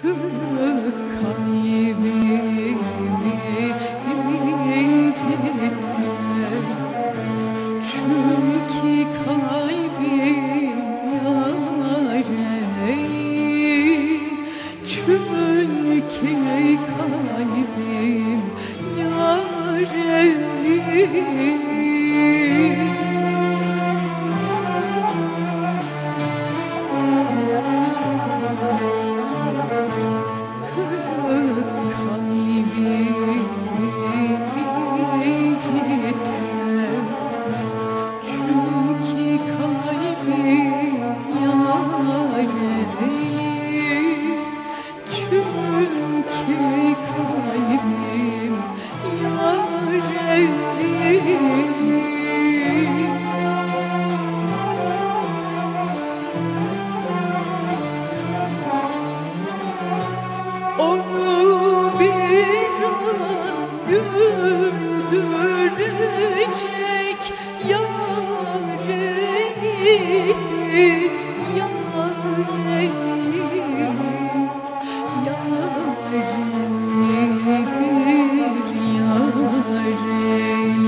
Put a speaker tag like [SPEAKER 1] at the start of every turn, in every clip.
[SPEAKER 1] Kırık kalbimi incitme, çünkü kalbim yareli, çünkü kalbim yareli. Onu bir an güldürecek yarelidir, yarelidir, yarelidir, yarelidir.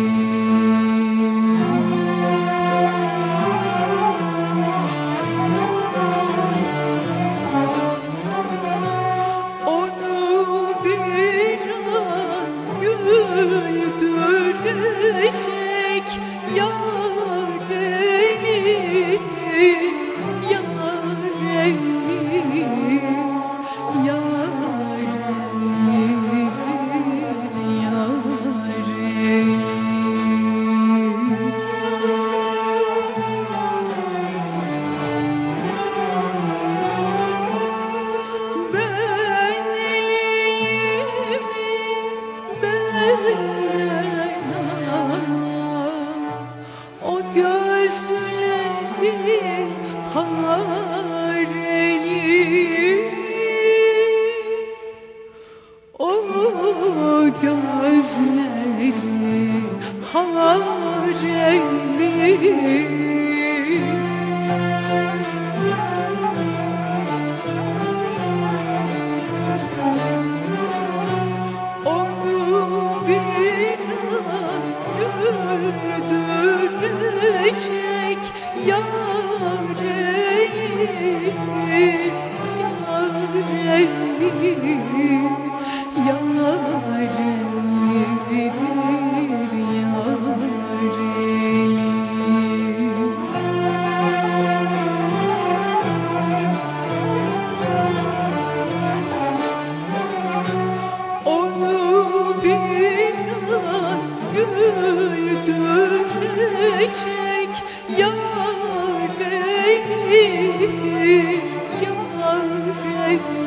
[SPEAKER 1] Güldürecek yarelidir, yarelidir, yarelidir, yarelidir. Ben elimi benden o gözleri hareli, o gözleri hareli. Onu bir an güldürecek yarelidir, yarelidir, yarelidir, yarelidir. Onu bir an güldürecek yarelidir, yarelidir.